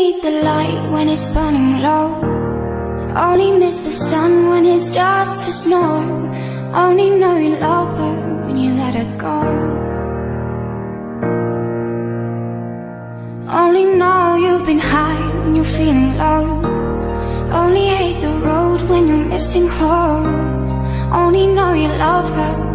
need the light when it's burning low. Only miss the sun when it starts to snow. Only know you love her when you let her go. Only know you've been high when you're feeling low. Only hate the road when you're missing home. Only know you love her